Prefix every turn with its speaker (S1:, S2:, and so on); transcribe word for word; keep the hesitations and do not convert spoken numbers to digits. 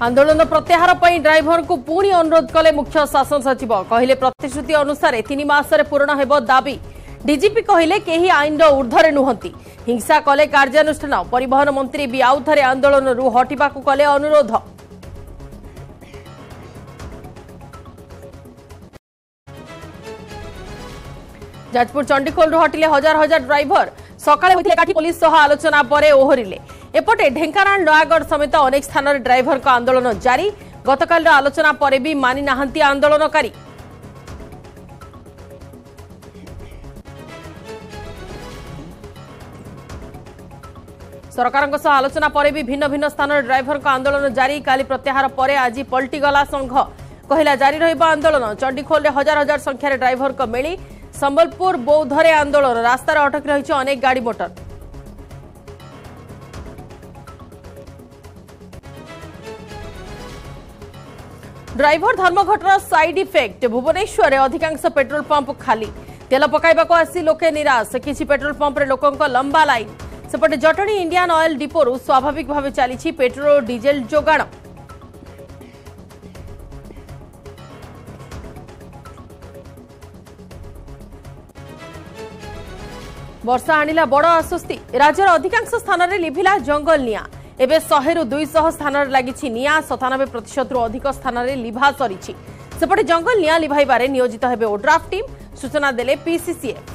S1: आंदोलन प्रत्याहार पर ड्राइवर को पुणी अनुरोध कले मुख्य शासन सचिव कहले प्रतिश्रुति अनुसार तीन मासरे पूर्ण हेब दाबी। डीजीपी कहले केही आईन ऊर्ध्वरे नुहंती हिंसा कले कार्यानुष्ठान। परिवहन मंत्री भी आउ थे आंदोलन रु हटिबाकू कले अनुरोध। जाजपुर चंडीखोल हटिले हजार हजार ड्राइवर सकाळे होइथिले काठी पुलिस सह आलोचना परे ओहरिले। एपटे ढेंकानाल नयागढ़ समेत अनेक स्थान में ड्राइवर का आंदोलन जारी। गतकाल आलोचना परे भी मानि नाहंती आंदोलनकारी। सरकार सह आलोचना परे भी भिन्न भिन्न स्थान में ड्राइवर का आंदोलन जारी। काली प्रत्याहार परे आज पलटिगला संघ कहला जारी रहिबा आंदोलन। चंडीखोल हजार हजार संख्यार ड्राइवर को मेली। संबलपुर बौद्धरे आंदोलन रास्तार अटकी रही अनेक गाड़ी मोटर। ड्राइवर धर्मघटर साइड इफेक्ट। भुवनेश्वर अधिकांश पेट्रोल पंप खाली। तेल पकाइबाको आसी लोके निराश। किछि पेट्रोल पंप रे लोकंक लंबा लाइन। सेपटे जटणी इंडियन ऑयल डिपोरु स्वाभाविक भावे चली पेट्रोल और डीजेल जोगाण। वर्षा आनिला बड़ आश्वस्ति। राज्यर अधिकांश स्थान में लिभिला जंगल निया। एबे सौ रु दो सौ स्थान लगी निया। सतानबे प्रतिशत रु अधिक स्थान में लिभा सरी। सेपटे जंगल निया लिभाइबारे नियोजित हेबे ओड्राफ टीम। सूचना देले पीसीसीएफ।